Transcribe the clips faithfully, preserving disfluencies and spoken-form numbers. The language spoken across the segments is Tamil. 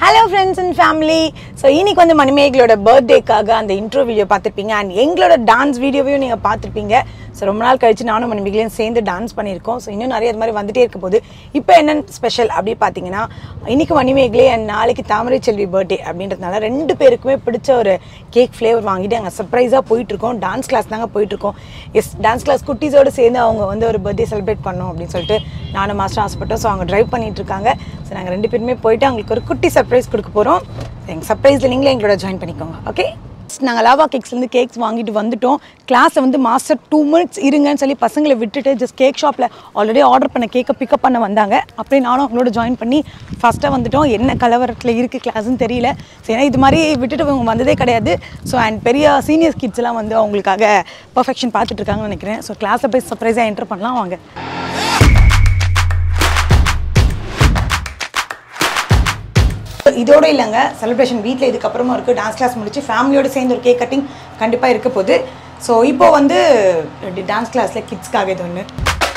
Hello friends and family. So இன்னைக்கு வந்து மணிமேகலோட பர்த்டேக்காக அந்த இன்ட்ரோ வீடியோ பார்த்திருப்பீங்க and எங்களோட டான்ஸ் வீடியோவையும் நீங்க பார்த்திருப்பீங்க. So ரொம்ப நாள் கழிச்சு நானும் மணிமேகலையும் சேர்ந்து டான்ஸ் பண்ணியிருக்கோம். ஸோ இன்னும் நிறைய இது மாதிரி வந்துட்டே இருக்க போது இப்போ என்ன ஸ்பெஷல் அப்படி பார்த்தீங்கன்னா இன்னைக்கு மணிமேகலை அண்ட் நாளைக்கு தாமரை செல்வி பர்த்டே அப்படின்றதுனால ரெண்டு பேருக்குமே பிடிச்ச ஒரு கேக் ஃப்ளேவர் வாங்கிட்டு அங்கே சர்ப்ரைஸாக போயிட்டுருக்கோம். டான்ஸ் கிளாஸ் தாங்க போயிட்டுருக்கோம். எஸ் டான்ஸ் கிளாஸ் குட்டீஸோடு சேர்ந்து அவங்க வந்து ஒரு பர்த்டே செலிப்ரேட் பண்ணோம் அப்படின்னு சொல்லிட்டு நானும் மாஸ்டர் ஆசைப்பட்டோம். ஸோ அவங்க ட்ரைவ் பண்ணிட்டு இருக்காங்க. ஸோ நாங்கள் ரெண்டு பேருமே போயிட்டு அவங்களுக்கு ஒரு குட்டி சர்ப்ரைஸ் கொடுக்க போகிறோம். எங்கள் சர்ப்ரைஸில் நீங்களே எங்களோட ஜாயின் பண்ணிக்கோங்க. ஓகே, நாங்கள் லாவா கேக்ஸ்லேருந்து கேக்ஸ் வாங்கிட்டு வந்துட்டோம். கிளாஸை வந்து மாஸ்டர் டூ மினிட்ஸ் இருங்கன்னு சொல்லி பசங்களை விட்டுட்டு ஜஸ்ட் கேக் ஷாப்பில் ஆல்ரெடி ஆர்டர் பண்ண கேக்கை பிக்கப் பண்ண வந்தாங்க. அப்படியே நானும் அவங்களோட ஜாயின் பண்ணி ஃபஸ்ட்டாக வந்துட்டோம். என்ன கலவரத்தில் இருக்குது கிளாஸ்ன்னு தெரியல. ஸோ ஏன்னா இது மாதிரி விட்டுட்டு அவங்க வந்ததே கிடையாது. ஸோ அண்ட் பெரிய சீனியர்ஸ் கிட்ஸ்லாம் வந்து அவங்களுக்காக பர்ஃபெக்ஷன் பார்த்துட்டு இருக்காங்கன்னு நினைக்கிறேன். ஸோ கிளாஸை போய் சர்ப்ரைஸாக என்டர் பண்ணலாம் வாங்க. இதோட இல்லைங்க, செலிப்ரேஷன் வீட்டில் இதுக்கப்புறமா இருக்குது. டான்ஸ் கிளாஸ் முடிச்சு ஃபேமிலியோடு சேர்ந்து ஒரு கேக் கட்டிங் கண்டிப்பாக இருக்க போகுது. ஸோ இப்போது வந்து டான்ஸ் கிளாஸில் கிட்ஸ்க்காக இது ஒன்று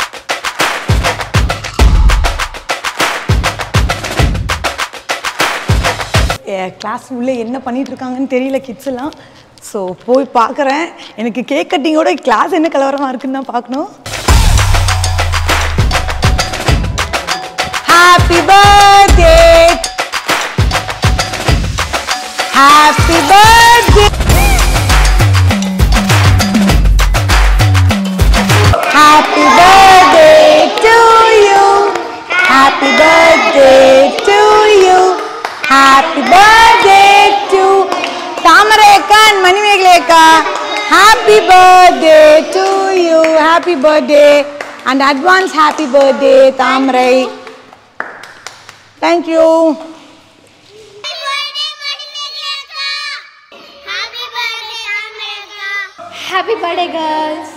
கிளாஸ் உள்ளே என்ன பண்ணிகிட்டு இருக்காங்கன்னு தெரியல கிட்ஸ் எல்லாம். ஸோ போய் பார்க்குறேன். எனக்கு கேக் கட்டிங்கோட கிளாஸ் என்ன கலவரமாக இருக்குன்னு தான் பார்க்கணும். Happy birthday Happy birthday Happy birthday to you Happy birthday to you Happy birthday to Thamarai and Manimegalai. Happy birthday to you. Happy birthday and advance happy birthday Thamarai. Thank you. Happy birthday girls.